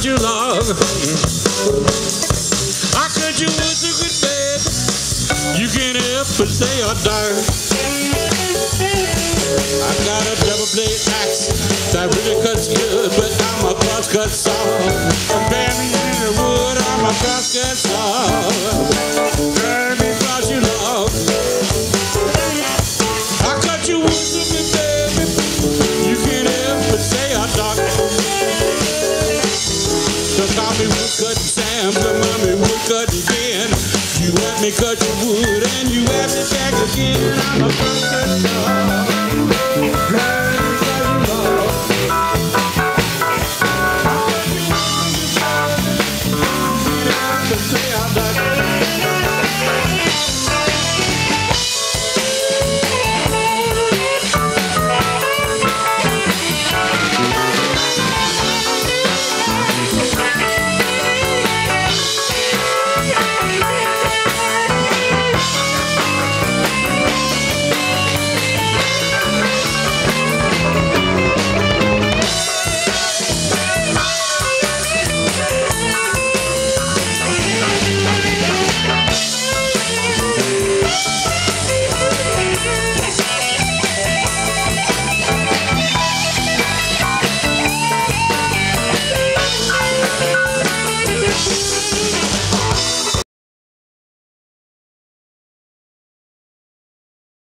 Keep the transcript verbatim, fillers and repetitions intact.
you love. I cut you wood so good, baby, you can't help but say you're dark. I got a double blade axe that really cuts good, but I'm a crosscut saw. Compare me in the wood, I'm a crosscut saw. Burn me cause you love. I cut you wood so good, baby, you can't help but say you're dark. So call me Woodcutting Sam, so call me Woodcutting Ben. You let me cut your wood and you have me back again. I'm a crosscut saw.